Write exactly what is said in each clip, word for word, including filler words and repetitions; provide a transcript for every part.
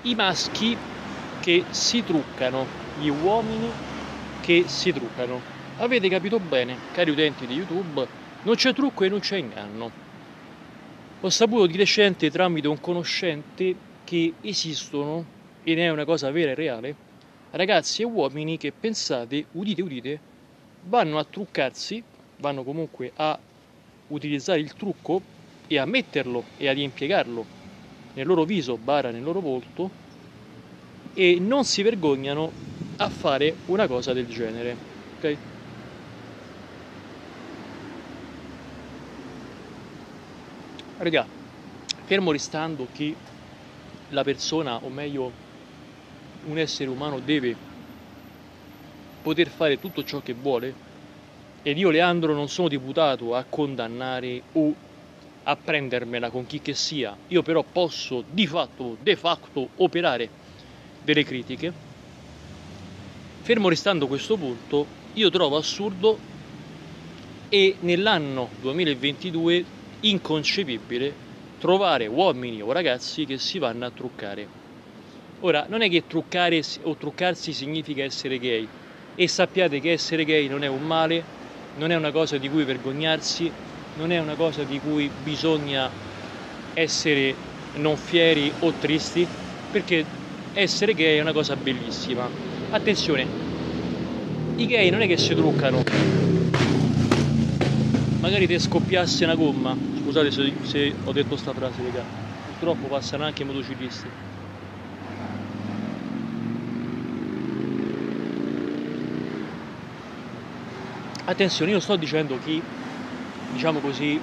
i maschi che si truccano, gli uomini che si truccano. Avete capito bene, cari utenti di YouTube, non c'è trucco e non c'è inganno. Ho saputo di recente tramite un conoscente che esistono, ed è una cosa vera e reale, ragazzi e uomini che, pensate, udite udite, vanno a truccarsi, vanno comunque a utilizzare il trucco e a metterlo e ad impiegarlo nel loro viso, bara nel loro volto, e non si vergognano a fare una cosa del genere, ok? Raga, fermo restando che la persona, o meglio un essere umano, deve poter fare tutto ciò che vuole, ed io, Leandro, non sono deputato a condannare o a prendermela con chi che sia, io però posso di fatto, de facto, operare delle critiche. Fermo restando questo punto, io trovo assurdo e nell'anno duemilaventidue inconcepibile trovare uomini o ragazzi che si vanno a truccare. Ora, non è che truccare o truccarsi significa essere gay, e sappiate che essere gay non è un male, non è una cosa di cui vergognarsi, non è una cosa di cui bisogna essere non fieri o tristi, perché essere gay è una cosa bellissima. Attenzione, i gay non è che si truccano, magari ti scoppiasse una gomma, scusate se, se ho detto sta frase, raga, purtroppo passano anche i motociclisti. Attenzione, io sto dicendo che, diciamo così,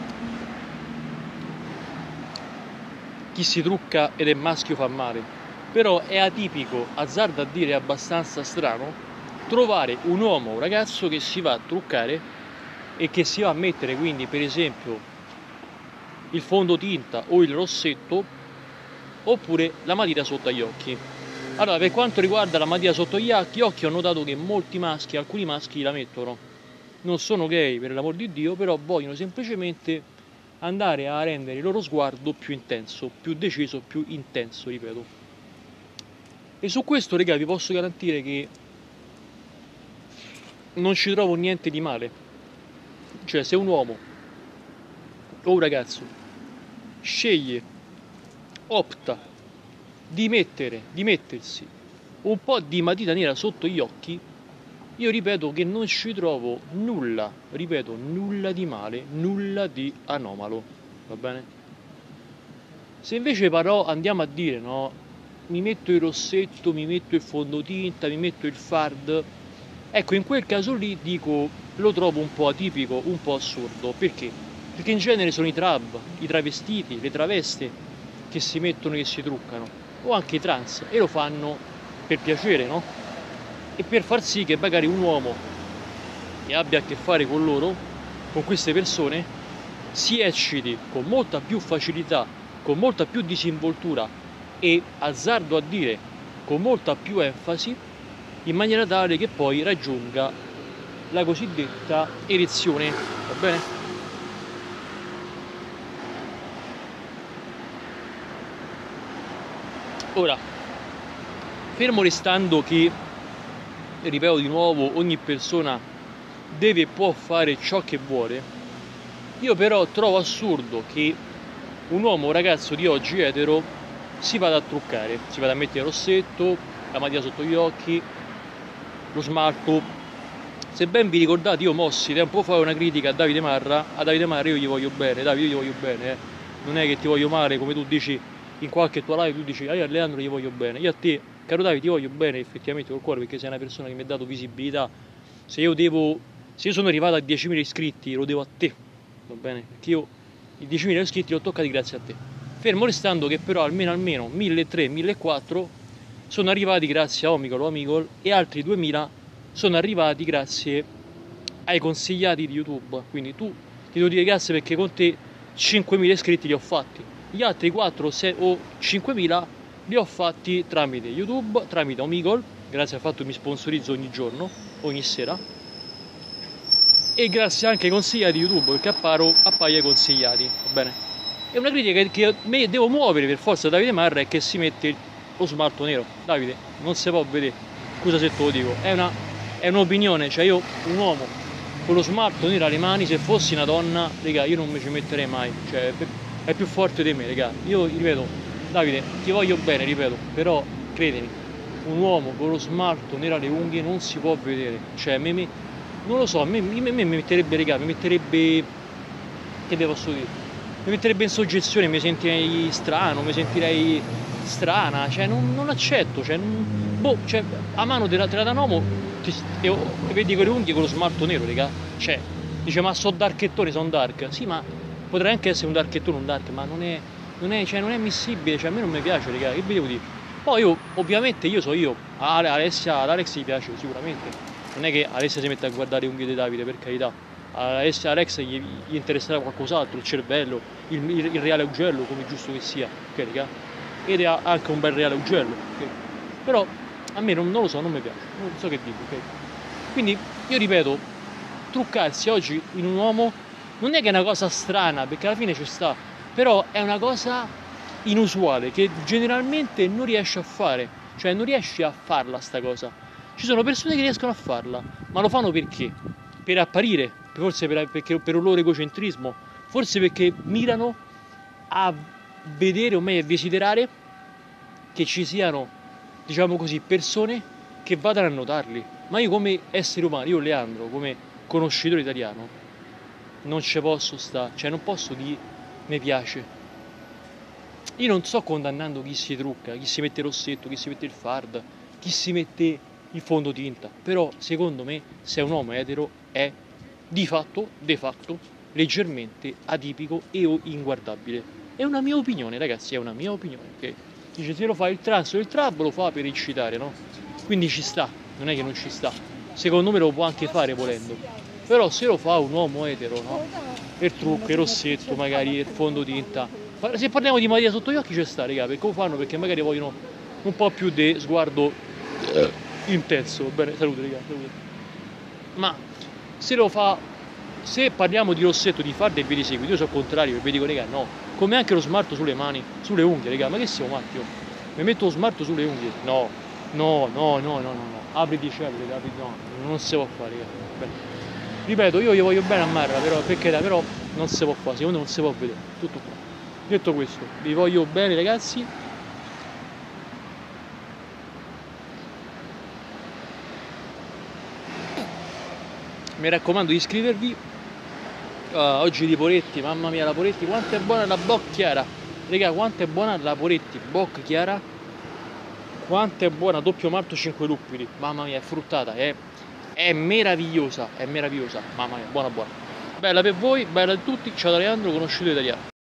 chi si trucca ed è maschio fa male, però è atipico, azzardo a dire abbastanza strano, trovare un uomo o un ragazzo che si va a truccare e che si va a mettere, quindi, per esempio, il fondotinta o il rossetto, oppure la matita sotto agli occhi. Allora, per quanto riguarda la matita sotto gli occhi, ho notato che molti maschi, alcuni maschi la mettono. Non sono gay, per l'amor di Dio, però vogliono semplicemente andare a rendere il loro sguardo più intenso, più deciso, più intenso, ripeto. E su questo, raga, vi posso garantire che non ci trovo niente di male. Cioè, se un uomo o un ragazzo sceglie, opta di mettere, di mettersi un po' di matita nera sotto gli occhi, io ripeto che non ci trovo nulla, ripeto, nulla di male, nulla di anomalo, va bene? Se invece però andiamo a dire, no, mi metto il rossetto, mi metto il fondotinta, mi metto il fard, ecco, in quel caso lì dico, lo trovo un po' atipico, un po' assurdo. Perché? Perché in genere sono i trab, i travestiti, le traveste che si mettono e che si truccano, o anche i trans, e lo fanno per piacere, no? E per far sì che magari un uomo che abbia a che fare con loro, con queste persone, si ecciti con molta più facilità, con molta più disinvoltura e, azzardo a dire, con molta più enfasi, in maniera tale che poi raggiunga la cosiddetta erezione, va bene? Ora, fermo restando che, ripeto di nuovo, ogni persona deve e può fare ciò che vuole, io però trovo assurdo che un uomo o ragazzo di oggi etero si vada a truccare, si vada a mettere il rossetto, la matita sotto gli occhi, lo smalto. Se ben vi ricordate, io mossi tempo fa una critica a Davide Marra. A Davide Marra io gli voglio bene, Davide, io gli voglio bene, eh. Non è che ti voglio male, come tu dici in qualche tua live, tu dici, ah, io a Leandro gli voglio bene. Io a te, caro Davide, ti voglio bene effettivamente col cuore, perché sei una persona che mi ha dato visibilità. Se io devo, se io sono arrivato a diecimila iscritti, lo devo a te, va bene? Perché io i diecimila iscritti li ho toccati grazie a te. Fermo restando che però almeno almeno milletrecento millequattrocento sono arrivati grazie a Omicol o Amicol, e altri duemila sono arrivati grazie ai consigliati di YouTube. Quindi tu ti devo dire grazie, perché con te cinquemila iscritti li ho fatti. Gli altri quattro sei, o cinquemila li ho fatti tramite YouTube, tramite Omicol, grazie al fatto che mi sponsorizzo ogni giorno, ogni sera, e grazie anche ai consigliati di YouTube, perché apparo, appaio ai consigliati, va bene? È una critica che, che me devo muovere per forza da Davide Marra, è che si mette lo smalto nero. Davide, non si può vedere. Scusa se te lo dico, è una è un'opinione, cioè io un uomo con lo smalto nero alle mani, se fossi una donna, raga, io non mi ci metterei mai, cioè è più forte di me, raga. Io ripeto, Davide, ti voglio bene, ripeto, però credimi, un uomo con lo smalto nero alle unghie non si può vedere, cioè me, me, non lo so, a me, me, me mi metterebbe, raga, mi metterebbe, che vi posso dire, mi metterebbe in soggezione, mi sentirei strano, mi sentirei strana, cioè non, non accetto, cioè, non, boh, cioè a mano te la, te la danno uomo, ti, e, e vedi quelle unghie con lo smalto nero, raga, cioè, dice ma so darkettone, sono dark, sì ma potrei anche essere un darkettone, un dark, ma non è, non è, cioè, non è ammissibile, cioè a me non mi piace, raga, che vi devo dire? Poi io, ovviamente io so io, a Alessia, ad Alex gli piace sicuramente, non è che Alessia si mette a guardare le unghie di Davide, per carità, a Alex gli, gli interesserà qualcos'altro, il cervello, il, il, il reale ugello, come giusto che sia, ok raga? Ed è anche un bel reale ugello, ok? Però a me non, non lo so, non mi piace, non so che dico, ok? Quindi io ripeto, truccarsi oggi in un uomo non è che è una cosa strana, perché alla fine ci sta, però è una cosa inusuale che generalmente non riesci a fare, cioè non riesci a farla sta cosa. Ci sono persone che riescono a farla, ma lo fanno perché? Per apparire, forse per, perché, per un loro egocentrismo, forse perché mirano a vedere o meglio a desiderare che ci siano, diciamo così, persone che vadano a notarli. Ma io come essere umano, io Leandro, come conoscitore italiano, non ci posso stare, cioè non posso dire mi piace. Io non sto condannando chi si trucca, chi si mette il rossetto, chi si mette il fard, chi si mette il fondotinta, però secondo me se è un uomo etero è di fatto, de facto, leggermente atipico e o inguardabile. È una mia opinione, ragazzi, è una mia opinione, ok? Dice se lo fa il trans o il trap lo fa per eccitare, no? Quindi ci sta, non è che non ci sta. Secondo me lo può anche fare volendo. Però se lo fa un uomo etero, no? Il trucco, il rossetto, magari il fondotinta. Se parliamo di Maria sotto gli occhi c'è sta, raga, perché lo fanno? Perché magari vogliono un po' più di sguardo intenso. Bene, salute, raga, salute. Ma se lo fa, se parliamo di rossetto, di farda e via di seguito, io sono al contrario, e vi dico, raga, no. Come anche lo smalto sulle mani, sulle unghie, raga, ma che siamo matti? Oh? Mi metto lo smalto sulle unghie? No, no, no, no, no, no, no. Apri di cielo, raga, apri, no, non si può fare, raga. Bene. Ripeto, io gli voglio bene a Marra, però perché però non si può fare, secondo me non si può vedere. Tutto qua. Detto questo, vi voglio bene ragazzi. Mi raccomando di iscrivervi. Uh, oggi di Poretti, mamma mia, la Poretti, quanto è buona la Boc Chiara. Raga, quanto è buona la Poretti, Boc Chiara. Quanto è buona, doppio malto cinque luppoli. Mamma mia, è fruttata, è, è meravigliosa, è meravigliosa. Mamma mia, buona buona. Bella per voi, bella a tutti. Ciao da Leandro, conosciuto italiano.